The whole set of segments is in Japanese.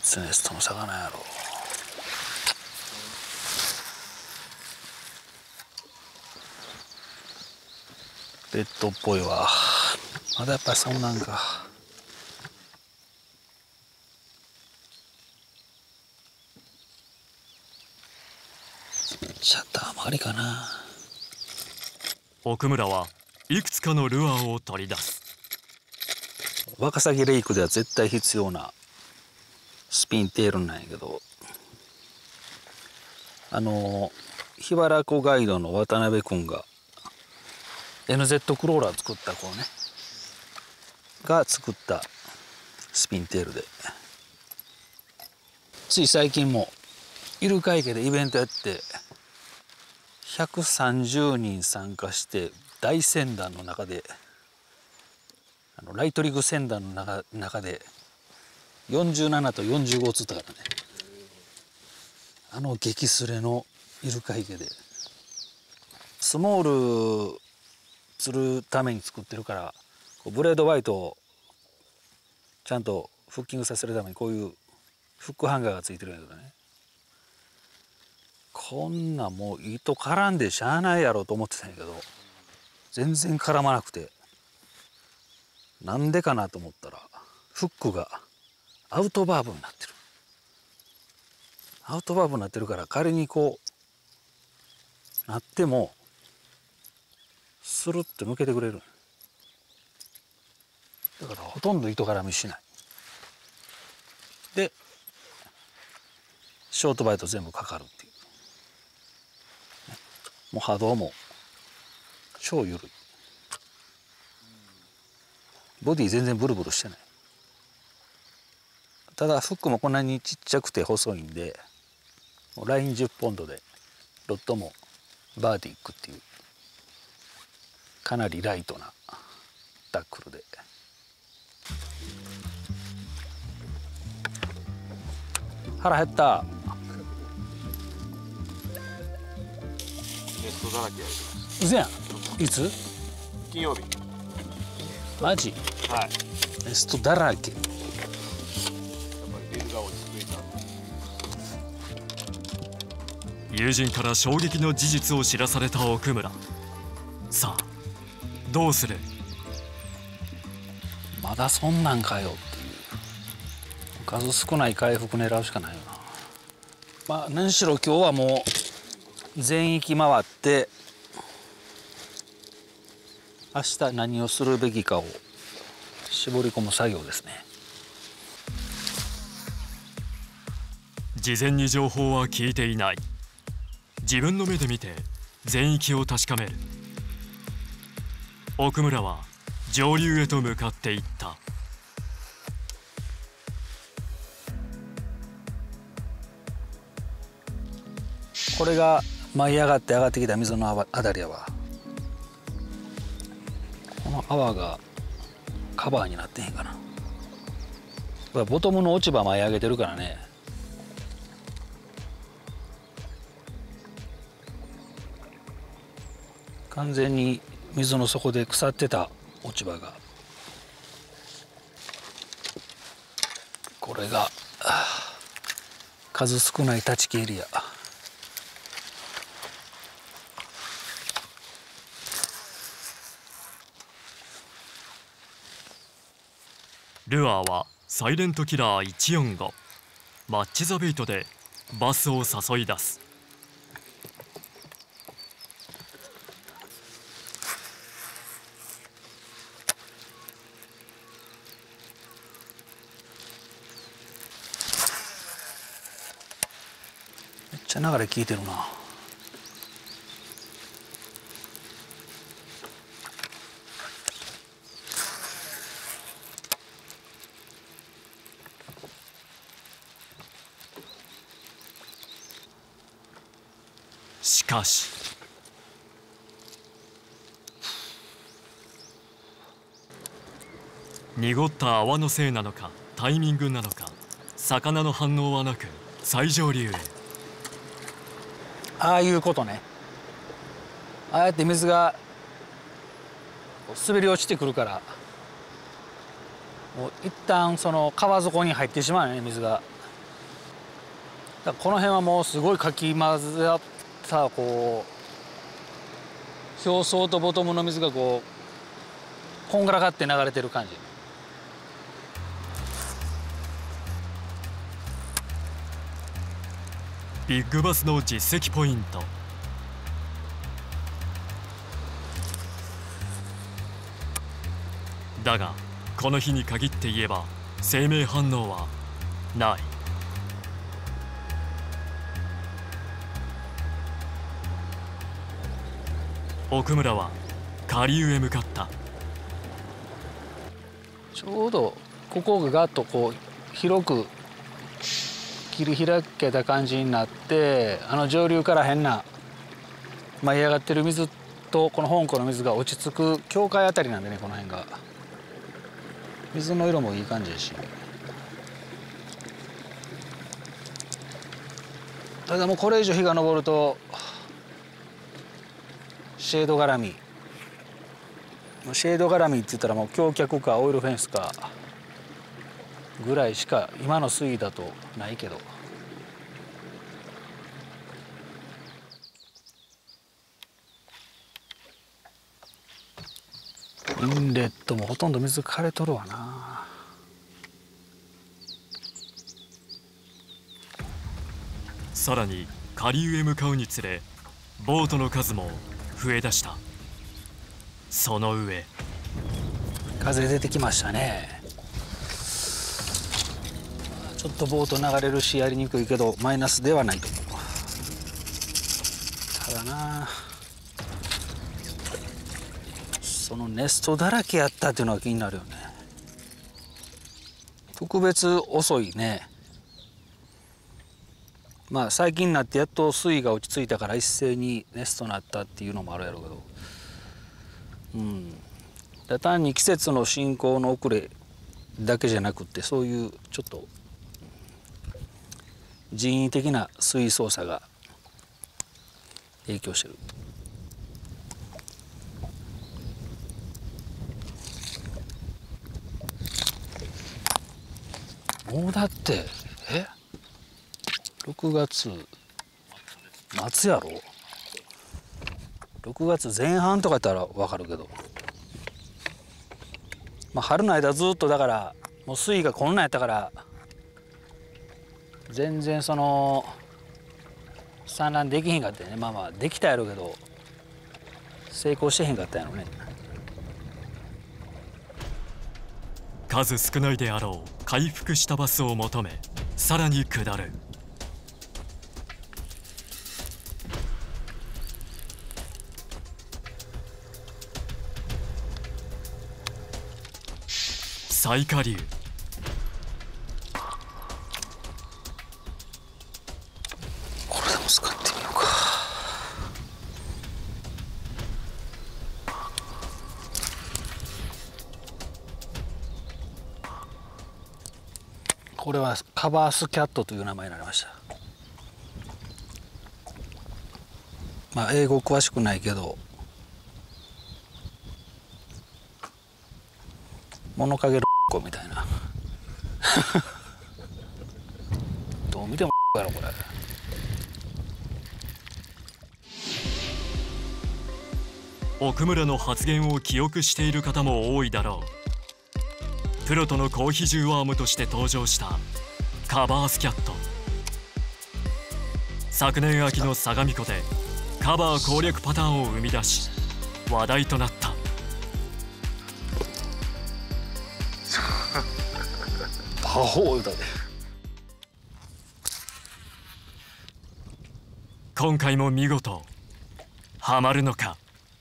ツネストの魚やろ。レッドっぽいわ。まだやっぱりそうなんか。シャッターもありかな。 奥村はいくつかのルアーを取り出す。 ワカサギレイクでは絶対必要なスピンテールなんやけど、桧原湖ガイドの渡辺君が NZ クローラー作った子ねが作ったスピンテールで、つい最近もイルカ池でイベントやって130人参加して大船団の中でライトリグ船団の中で47と45釣ったからね。激スレのイルカ池でスモール釣るために作ってるから、ブレードワイトをちゃんとフッキングさせるためにこういうフックハンガーがついてるんやけどね、こんなもう糸絡んでしゃあないやろと思ってたんやけど、全然絡まなくて、なんでかなと思ったらフックがアウトバーブになってる。アウトバーブになってるから仮にこうなってもスルッと抜けてくれる。だからほとんど糸絡みしない。でショートバイト全部かかるっていう、もう波動も超緩い。ボディ全然ブルブルしてない。ただフックもこんなにちっちゃくて細いんで、ライン10ポンドでロッドもバーディックっていうかなりライトなタックルで。腹減った。 ネストだらけやりましうぜやん。いつ？ 金曜日。 マジ？ はい。 ネストだらけ。 やっぱり水が落ち着いた。 友人から衝撃の事実を知らされた奥村。さあどうする？ まだそんなんかよっていう。数少ない回復狙うしかないよな。まあ何しろ今日はもう全域回って明日何をするべきかを絞り込む作業ですね。 事前に情報は聞いていない。自分の目で見て全域を確かめる。奥村は上流へと向かっていった。 これが舞い上がってきた水のあたりやわ。この泡がカバーになってへんかな。これボトムの落ち葉舞い上げてるからね。完全に水の底で腐ってた落ち葉が、これが数少ない立ち木エリア。 ルアーはサイレントキラー145。マッチ・ザ・ベイトでバスを誘い出す。 めっちゃ流れ効いてるな。 しかし濁った泡のせいなのかタイミングなのか、魚の反応はなく最上流へ。 ああいうことね。ああやって水が滑り落ちてくるから、もう一旦その川底に入ってしまうよね、水が。 だこの辺はもうすごいかき混ぜたこう表層とボトムの水がこうこんがらがって流れてる感じ。 ビッグバスの実績ポイント。だがこの日に限って言えば生命反応はない。奥村は下流へ向かった。 ちょうどここがガッとこう広く切り開けた感じになって、上流から変な舞い上がってる水とこの本湖の水が落ち着く境界あたりなんでね、この辺が水の色もいい感じだし、ただもうこれ以上日が昇るとシェード絡み、シェード絡みって言ったらもう橋脚かオイルフェンスかぐらいしか今の水位だとないけど、インレットもほとんど水枯れとるわな。 さらに下流へ向かうにつれボートの数も増えだした。その上風出てきましたね。ちょっとボート流れるしやりにくいけどマイナスではないと思う。ただな、そのネストだらけやったっていうのが気になるよね。特別遅いね。まあ最近になってやっと水位が落ち着いたから一斉にネストになったっていうのもあるやろうけど、単に季節の進行の遅れだけじゃなくって、そういうちょっと人為的な水位操作が影響してる。もうだって6月末やろ。6月前半とかやったら分かるけど、春の間ずっとだからもう水位がこんなんやったから全然その産卵できへんかったよね。まあできたやろうけど成功してへんかったやろね。 数少ないであろう回復したバスを求めさらに下る。最下流。 これでも使ってみようか。これはカバースキャットという名前になりました。英語詳しくないけど物陰の子みたいなどう見てもやろこれ。 奥村の発言を記憶している方も多いだろう。プロトの高比重アームとして登場したカバースキャット。昨年秋の相模湖でカバー攻略パターンを生み出し話題となった。 アホ歌で。 今回も見事ハマるのか。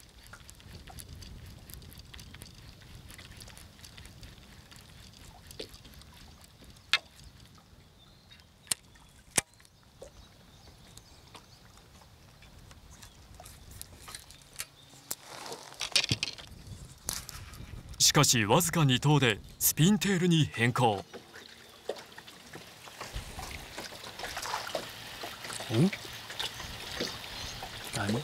しかしわずか2投でスピンテールに変更。 何？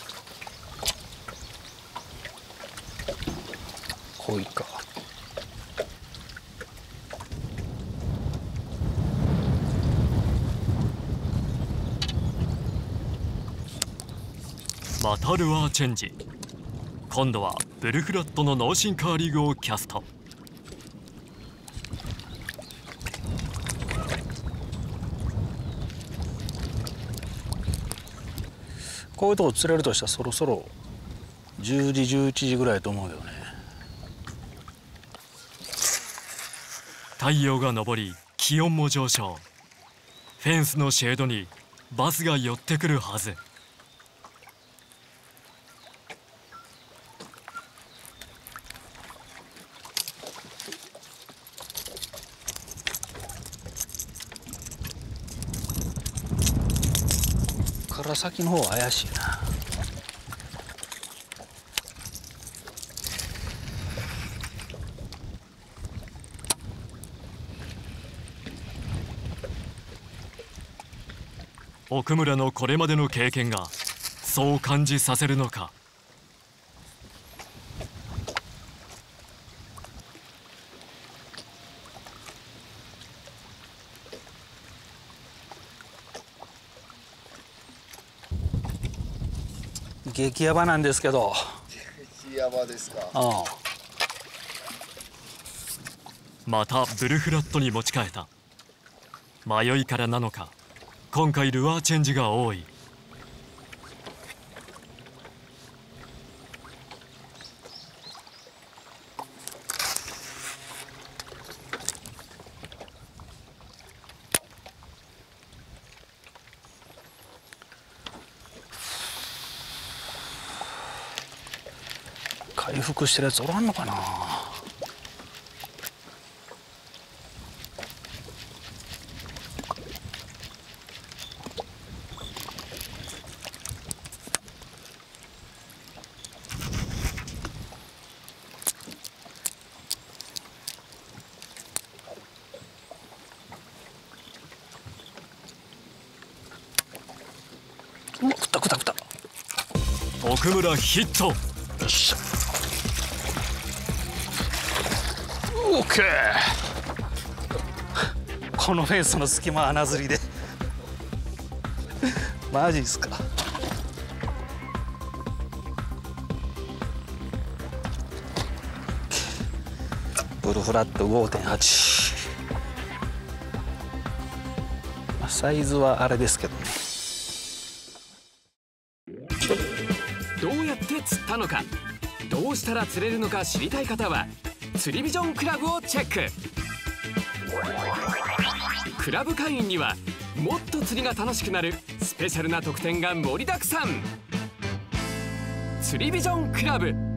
こういっか。 またルアーチェンジ。今度はブルフラットの脳神カーリングをキャスト。 こういうとこ釣れるとしたらそろそろ10時11時ぐらいと思うよね。 太陽が昇り気温も上昇。フェンスのシェードにバスが寄ってくるはず。 から先の方は怪しいな。 奥村のこれまでの経験がそう感じさせるのか。 激ヤバなんですけど。 激ヤバですか。 またブルフラットに持ち替えた。迷いからなのか今回ルアーチェンジが多い。 回復してるやつおらんのかな。食った食った食った。 奥村ヒット。 よっしゃ。オッケー。このフェンスの隙間穴釣りでマジっすか。ブルフラット 5.8。 サイズはあれですけどね。 どうやって釣ったのか、どうしたら釣れるのか知りたい方は釣りビジョンクラブをチェック。クラブ会員にはもっと釣りが楽しくなるスペシャルな特典が盛りだくさん。釣りビジョンクラブ。